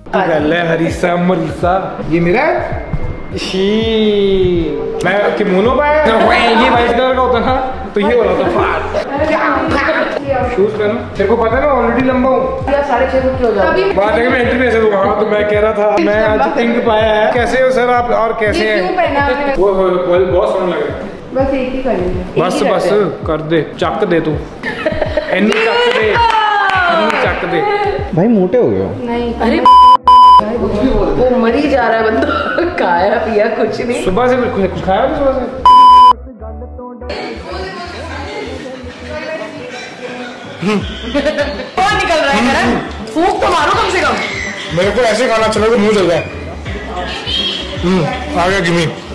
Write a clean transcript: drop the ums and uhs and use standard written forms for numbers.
गल है हरीसा मरीसा। ये मेरा शी मैं किमोनो पाया ये वाइट कलर का होता ना तो ये हो रहा था। शूज पहनो, तेरे को पता है ना ऑलरेडी लंबा हूँ। 6:30 फुट हो जाएगा। बात है कि मैं एंट्री कैसे दूंगा। तो मैं कह रहा था मैं आज पिंक पाया है। कैसे हो सर आप और कैसे हैं? वो बहुत सोना लग रहा है। बस एक ही करेंगे। बस बस कर दे, चक दे तू एनी चक दे, एनी चक दे। भाई मोटे हो गए। नहीं अरे वो मरी जा रहा है बंदा। खाया पिया कुछ नहीं। सुबह से कुछ खाया भी सुबह से। कौन निकल रहा है? फूंक तो मारो कम से कम। मेरे को ऐसे खाना चलो तो मुंह जल जाए। आ गया गिमी।